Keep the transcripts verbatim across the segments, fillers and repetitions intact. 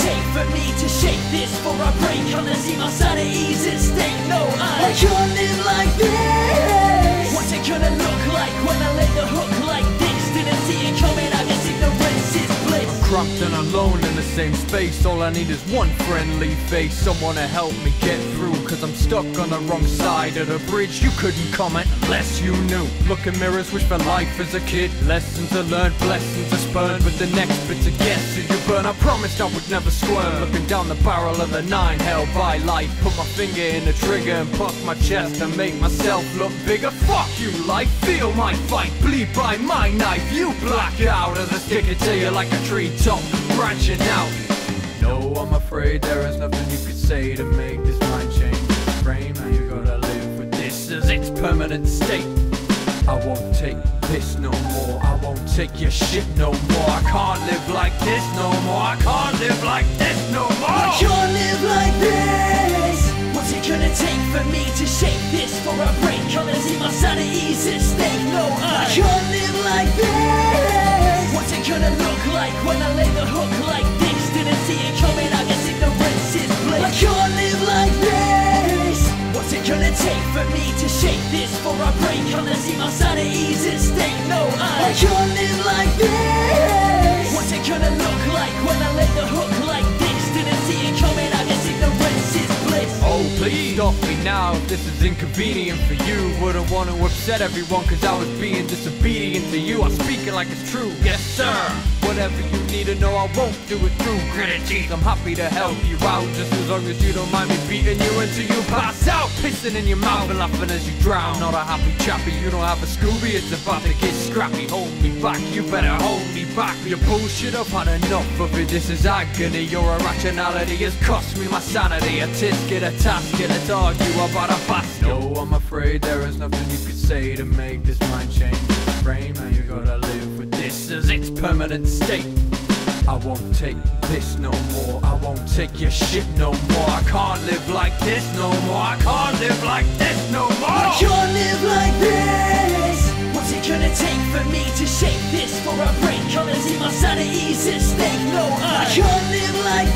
take for me to shake this before I break? Can't see my sanity's at stake. No, I, I can't live like this. What's it gonna look like when I lay the hook like this? Didn't see it coming, I guess ignorance is bliss. I'm cramped and alone in the same space. All I need is one friendly face, someone to help me get through. Cause I'm stuck on the wrong side of the bridge. You couldn't comment unless you knew. Look in mirrors, wish for life as a kid. Lessons to learn, blessings to spurn. But the next bit to guess is you burn. I promised I would never swerve. Looking down the barrel of the nine held by life. Put my finger in the trigger and puff my chest and make myself look bigger. Fuck you life, feel my fight. Bleed by my knife, you black out as I stick it to you like a treetop branching out. No, I'm afraid there is nothing you could say to make this mind change. Frame, now you gotta live with this as its permanent state. I won't take this no more, I won't take your shit no more. I can't live like this no more, I can't live like this no more. I can't live like this. What's it gonna take for me to shake this before I break? Can't see my sanity's at stake. No, I, I can't live like this. What's it gonna look like when I lay the hook like this? Didn't see it coming, I guess ignorance is bliss. I can't live like this. What's it gonna take for me to shake this before I break? Can't see my sanity's at stake. No, I, I can't live like this. What's it gonna look like when I lay the hook like this? Didn't see it coming, I guess ignorance is bliss. Oh, please stop me now if this is inconvenient for you. Wouldn't want to upset everyone cause I was being disobedient to you. I speak it like it's true, yes sir. Whatever you need to know, I won't do it through gritted teeth. I'm happy to help you out, just as long as you don't mind me beating you until you pass out. Pissing in your mouth and laughing as you drown. Not a happy chappy, you don't have a Scooby, it's about to get scrappy. Hold me back, you better hold me back. Your bullshit, I've had enough of it, this is agony. Your irrationality has cost me my sanity. A tisket, a task, let's argue about a past. No, I'm afraid there is nothing you could say to make this mind change. Frame, now you gotta live with this as its permanent state. I won't take this no more, I won't take your shit no more. I can't live like this no more, I can't live like this no more. I can't live like this. What's it gonna take for me to shake this before I break? Can't see my sanity's at stake. No, I, I can't live like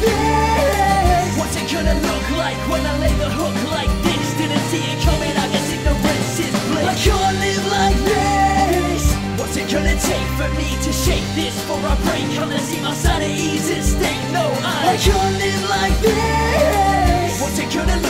this. What's it gonna look like when I lay the hook like this? Didn't see it coming, I guess ignorance is bliss. I can't live like this. What's it gonna take for me to shake this before I break? Can't see my sanity's at stake. No, I, I can't live like this. What's it gonna look